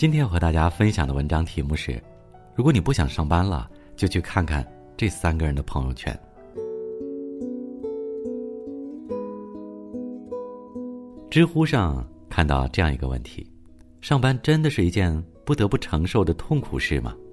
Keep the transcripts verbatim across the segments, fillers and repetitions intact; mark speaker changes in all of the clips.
Speaker 1: 今天要和大家分享的文章题目是：如果你不想上班了，就去看看这三个人的朋友圈。知乎上看到这样一个问题：上班真的是一件不得不承受的痛苦事吗？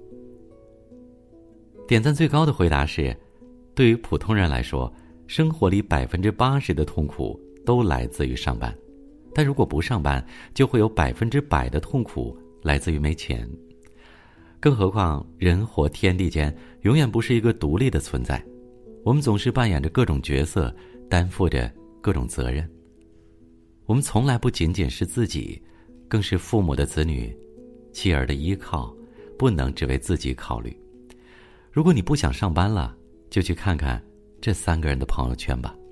Speaker 1: 点赞最高的回答是，对于普通人来说，生活里百分之八十的痛苦都来自于上班，但如果不上班，就会有百分之百的痛苦来自于没钱。更何况人活天地间，永远不是一个独立的存在，我们总是扮演着各种角色，担负着各种责任。我们从来不仅仅是自己，更是父母的子女，妻儿的依靠，不能只为自己考虑。如果你不想上班了，就去看看这三个人的朋友圈吧。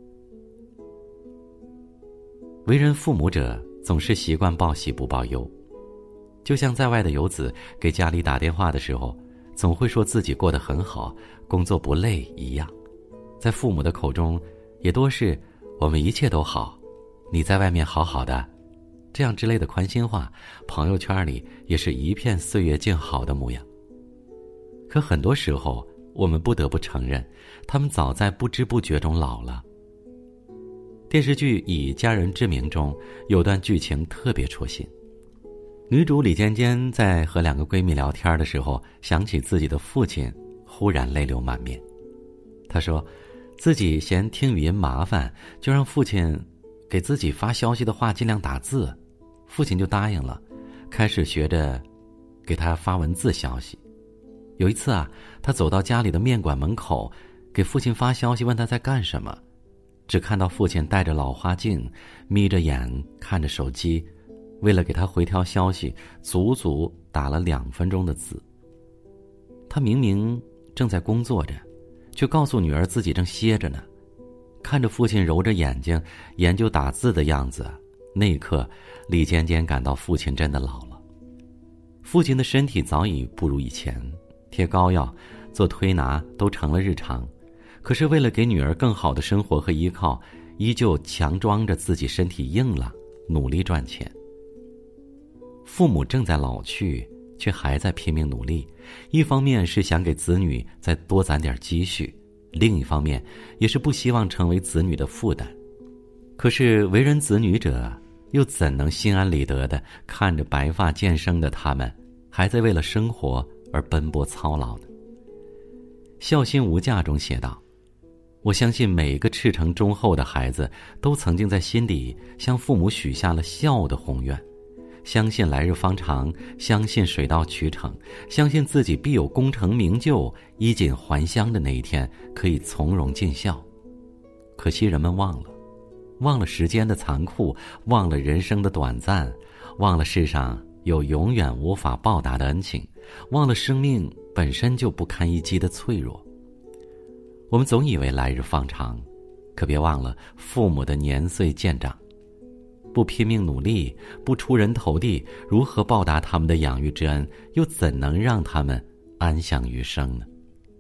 Speaker 1: 为人父母者总是习惯报喜不报忧，就像在外的游子给家里打电话的时候，总会说自己过得很好，工作不累一样。在父母的口中，也多是我们一切都好，你在外面好好的，这样之类的宽心话，朋友圈里也是一片岁月静好的模样。可很多时候，我们不得不承认，他们早在不知不觉中老了。电视剧《以家人之名》中有段剧情特别戳心。女主李尖尖在和两个闺蜜聊天的时候，想起自己的父亲，忽然泪流满面。她说自己嫌听语音麻烦，就让父亲给自己发消息的话尽量打字，父亲就答应了，开始学着给他发文字消息。有一次啊，他走到家里的面馆门口，给父亲发消息问他在干什么，只看到父亲戴着老花镜，眯着眼看着手机，为了给他回条消息，足足打了两分钟的字。他明明正在工作着，却告诉女儿自己正歇着呢。看着父亲揉着眼睛研究打字的样子，那一刻李尖尖感到父亲真的老了。父亲的身体早已不如以前，贴膏药做推拿都成了日常，可是为了给女儿更好的生活和依靠，依旧强装着自己身体硬了，努力赚钱。父母正在老去，却还在拼命努力，一方面是想给子女再多攒点积蓄，另一方面也是不希望成为子女的负担。可是为人子女者，又怎能心安理得地看着白发渐生的他们还在为了生活而奔波操劳呢？孝心无价中写道，我相信每一个赤诚忠厚的孩子都曾经在心底向父母许下了孝的宏愿，相信来日方长，相信水到渠成，相信自己必有功成名就，衣锦还乡的那一天，可以从容尽孝。可惜人们忘了，忘了时间的残酷，忘了人生的短暂，忘了世上有永远无法报答的恩情，忘了生命本身就不堪一击的脆弱。我们总以为来日方长，可别忘了父母的年岁渐长，不拼命努力，不出人头地，如何报答他们的养育之恩，又怎能让他们安享余生呢？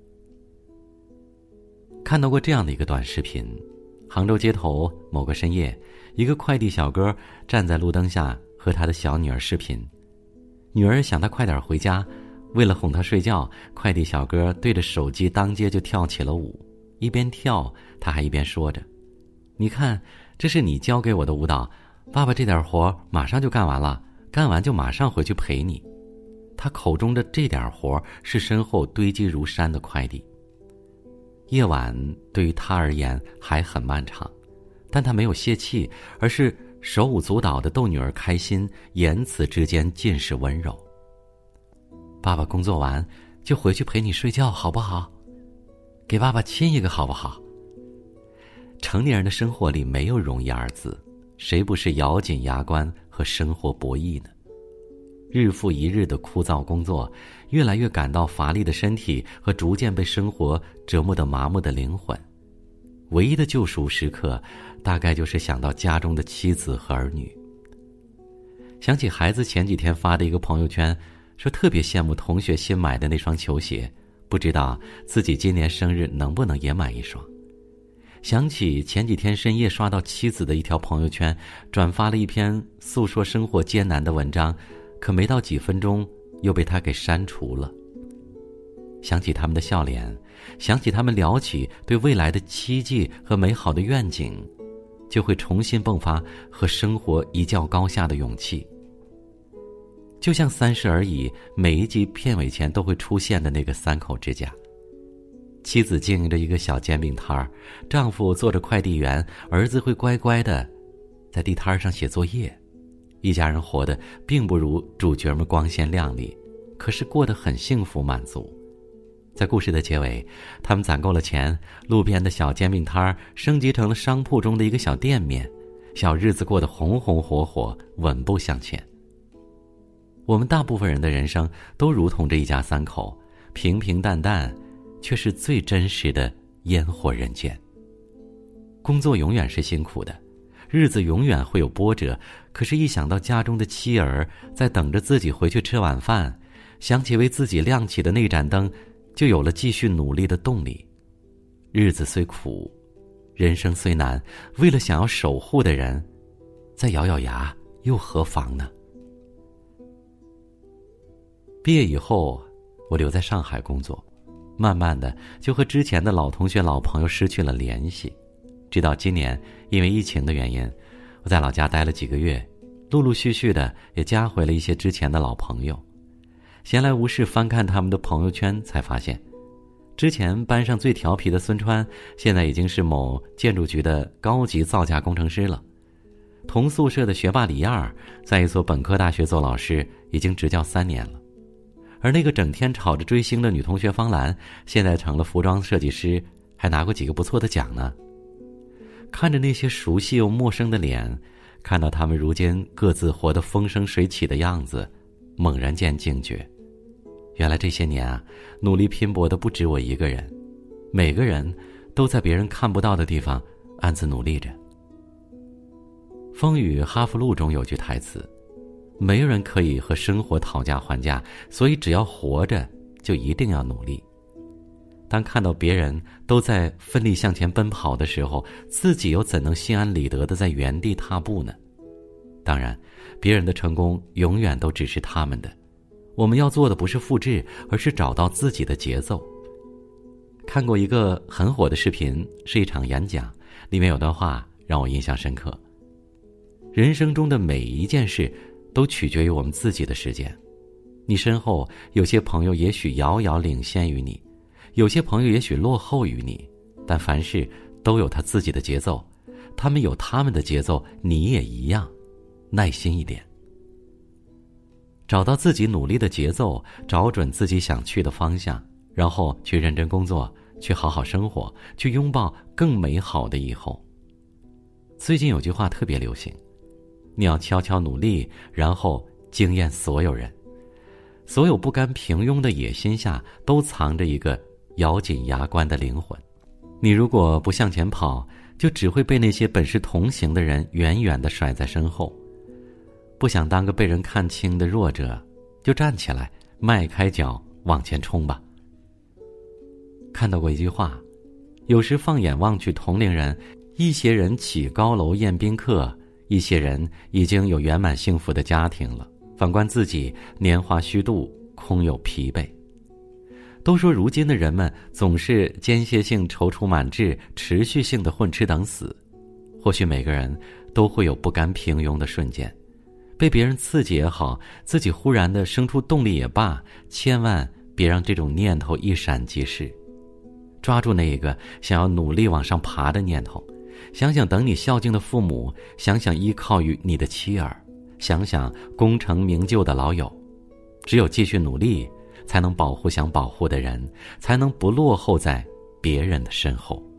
Speaker 1: 看到过这样的一个短视频，杭州街头某个深夜，一个快递小哥站在路灯下和他的小女儿视频。女儿想他快点回家，为了哄他睡觉，快递小哥对着手机当街就跳起了舞，一边跳他还一边说着，你看，这是你教给我的舞蹈，爸爸这点活马上就干完了，干完就马上回去陪你。他口中的这点活是身后堆积如山的快递。夜晚对于他而言还很漫长，但他没有泄气，而是手舞足蹈地逗女儿开心，言辞之间尽是温柔。爸爸工作完就回去陪你睡觉好不好？给爸爸亲一个好不好？成年人的生活里没有容易二字，谁不是咬紧牙关和生活博弈呢？日复一日的枯燥工作，越来越感到乏力的身体和逐渐被生活折磨得麻木的灵魂，唯一的救赎时刻，大概就是想到家中的妻子和儿女。想起孩子前几天发的一个朋友圈，说特别羡慕同学新买的那双球鞋，不知道自己今年生日能不能也买一双。想起前几天深夜刷到妻子的一条朋友圈，转发了一篇诉说生活艰难的文章， 可没到几分钟又被他给删除了。想起他们的笑脸，想起他们聊起对未来的期冀和美好的愿景，就会重新迸发和生活一较高下的勇气。就像《三十而已》每一集片尾前都会出现的那个三口之家，妻子经营着一个小煎饼摊儿，丈夫做着快递员，儿子会乖乖的在地摊上写作业。一家人活得并不如主角们光鲜亮丽，可是过得很幸福满足。在故事的结尾，他们攒够了钱，路边的小煎饼摊儿升级成了商铺中的一个小店面，小日子过得红红火火，稳步向前。我们大部分人的人生都如同这一家三口，平平淡淡，却是最真实的烟火人间。工作永远是辛苦的，日子永远会有波折，可是一想到家中的妻儿在等着自己回去吃晚饭，想起为自己亮起的那盏灯，就有了继续努力的动力。日子虽苦，人生虽难，为了想要守护的人，再咬咬牙又何妨呢？毕业以后，我留在上海工作，慢慢的就和之前的老同学老朋友失去了联系。直到今年因为疫情的原因，我在老家待了几个月，陆陆续续的也加回了一些之前的老朋友。闲来无事翻看他们的朋友圈，才发现之前班上最调皮的孙川，现在已经是某建筑局的高级造价工程师了。同宿舍的学霸李亚在一所本科大学做老师，已经执教三年了。而那个整天吵着追星的女同学方兰，现在成了服装设计师，还拿过几个不错的奖呢。看着那些熟悉又陌生的脸，看到他们如今各自活得风生水起的样子，猛然间惊觉，原来这些年啊，努力拼搏的不止我一个人，每个人都在别人看不到的地方暗自努力着。《风雨哈佛路》中有句台词，没有人可以和生活讨价还价，所以只要活着就一定要努力。当看到别人都在奋力向前奔跑的时候，自己又怎能心安理得地在原地踏步呢？当然，别人的成功永远都只是他们的，我们要做的不是复制，而是找到自己的节奏。看过一个很火的视频，是一场演讲，里面有段话让我印象深刻。人生中的每一件事都取决于我们自己的时间。你身后有些朋友也许遥遥领先于你，有些朋友也许落后于你，但凡事都有他自己的节奏，他们有他们的节奏，你也一样，耐心一点。找到自己努力的节奏，找准自己想去的方向，然后去认真工作，去好好生活，去拥抱更美好的以后。最近有句话特别流行，你要悄悄努力，然后惊艳所有人。所有不甘平庸的野心下，都藏着一个咬紧牙关的灵魂。你如果不向前跑，就只会被那些本是同行的人远远地甩在身后。不想当个被人看轻的弱者，就站起来，迈开脚往前冲吧。看到过一句话，有时放眼望去，同龄人，一些人起高楼宴宾客，一些人已经有圆满幸福的家庭了，反观自己，年华虚度，空有疲惫。都说如今的人们总是间歇性踌躇满志，持续性的混吃等死。或许每个人都会有不甘平庸的瞬间，被别人刺激也好，自己忽然的生出动力也罢，千万别让这种念头一闪即逝。抓住那一个想要努力往上爬的念头，想想等你孝敬的父母，想想依靠于你的妻儿，想想功成名就的老友。只有继续努力，才能保护想保护的人，才能不落后在别人的身后。